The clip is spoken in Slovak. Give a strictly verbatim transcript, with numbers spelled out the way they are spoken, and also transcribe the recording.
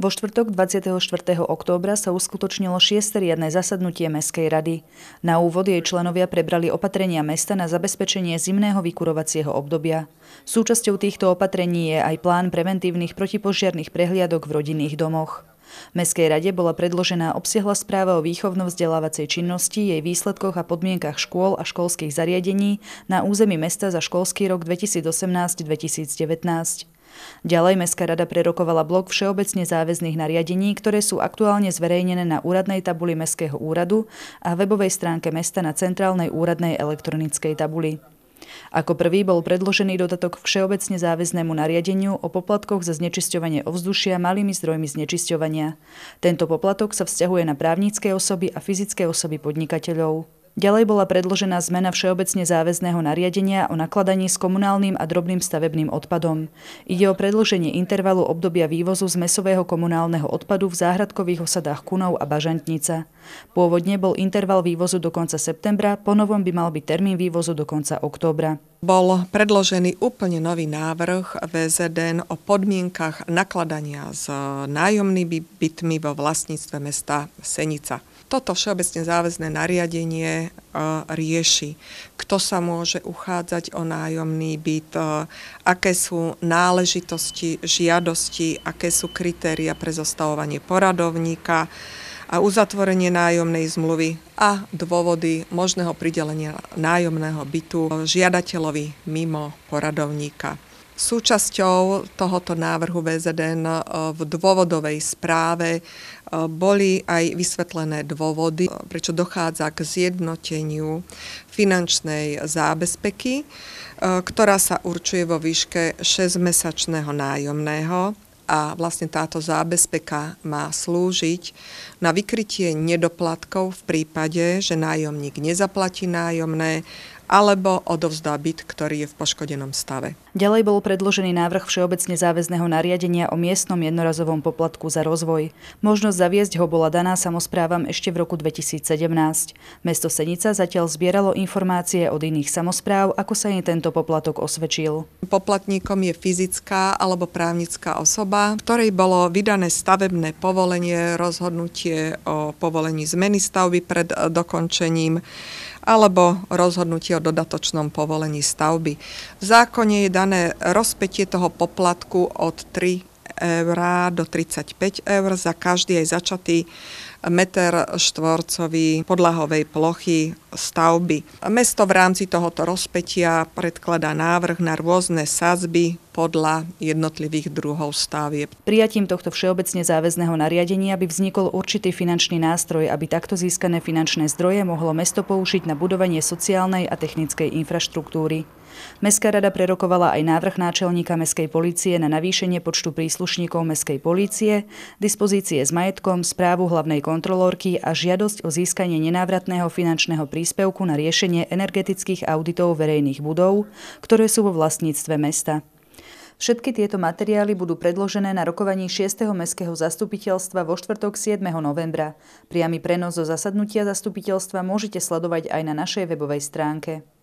Vo štvrtok dvadsiateho štvrtého októbra sa uskutočnilo šieste riadne zasadnutie Mestskej rady. Na úvod jej členovia prebrali opatrenia mesta na zabezpečenie zimného vykurovacieho obdobia. Súčasťou týchto opatrení je aj plán preventívnych protipožiarnych prehliadok v rodinných domoch. Mestskej rade bola predložená obsiahla správa o výchovno-vzdelávacej činnosti, jej výsledkoch a podmienkach škôl a školských zariadení na území mesta za školský rok dvetisícosemnásť dvetisícdevätnásť. Ďalej Mestská rada prerokovala blok všeobecne záväzných nariadení, ktoré sú aktuálne zverejnené na úradnej tabuli Mestského úradu a webovej stránke mesta na centrálnej úradnej elektronickej tabuli. Ako prvý bol predložený dodatok k všeobecne záväznému nariadeniu o poplatkoch za znečisťovanie ovzdušia malými zdrojmi znečisťovania. Tento poplatok sa vzťahuje na právnické osoby a fyzické osoby podnikateľov. Ďalej bola predložená zmena všeobecne záväzného nariadenia o nakladaní s komunálnym a drobným stavebným odpadom. Ide o predĺženie intervalu obdobia vývozu zmesového komunálneho odpadu v záhradkových osadách Kunov a Bažantnica. Pôvodne bol interval vývozu do konca septembra, ponovom by mal byť termín vývozu do konca októbra. Bol predložený úplne nový návrh vé zet en o podmienkach nakladania s nájomnými bytmi vo vlastníctve mesta Senica. Toto všeobecne záväzné nariadenie e, rieši, kto sa môže uchádzať o nájomný byt, e, aké sú náležitosti, žiadosti, aké sú kritéria pre zostavovanie poradovníka a uzatvorenie nájomnej zmluvy a dôvody možného pridelenia nájomného bytu žiadateľovi mimo poradovníka. Súčasťou tohoto návrhu vé zet en v dôvodovej správe boli aj vysvetlené dôvody, prečo dochádza k zjednoteniu finančnej zábezpeky, ktorá sa určuje vo výške šesťmesačného nájomného. A vlastne táto zábezpeka má slúžiť na vykrytie nedoplatkov v prípade, že nájomník nezaplatí nájomné alebo odovzdá byt, ktorý je v poškodenom stave. Ďalej bol predložený návrh všeobecne záväzného nariadenia o miestnom jednorazovom poplatku za rozvoj. Možnosť zaviesť ho bola daná samosprávam ešte v roku dvetisícsedemnásť. Mesto Senica zatiaľ zbieralo informácie od iných samospráv, ako sa im tento poplatok osvedčil. Poplatníkom je fyzická alebo právnická osoba, ktorej bolo vydané stavebné povolenie, rozhodnutie o povolení zmeny stavby pred dokončením alebo rozhodnutie o dodatočnom povolení stavby. V zákone je dané rozpätie toho poplatku od tri eur do tridsaťpäť eur za každý aj začatý meter štvorcový podlahovej plochy stavby. Mesto v rámci tohoto rozpätia predkladá návrh na rôzne sadzby podľa jednotlivých druhov stavieb. Prijatím tohto všeobecne záväzného nariadenia by vznikol určitý finančný nástroj, aby takto získané finančné zdroje mohlo mesto použiť na budovanie sociálnej a technickej infraštruktúry. Mestská rada prerokovala aj návrh náčelníka Mestskej polície na navýšenie počtu príslušníkov Mestskej polície, dispozície s majetkom, správu hlavnej kontrolórky a žiadosť o získanie nenávratného finančného príspevku na riešenie energetických auditov verejných budov, ktoré sú vo vlastníctve mesta. Všetky tieto materiály budú predložené na rokovaní šiesteho mestského zastupiteľstva vo štvrtok siedmeho novembra. Priamy prenos zo zasadnutia zastupiteľstva môžete sledovať aj na našej webovej stránke.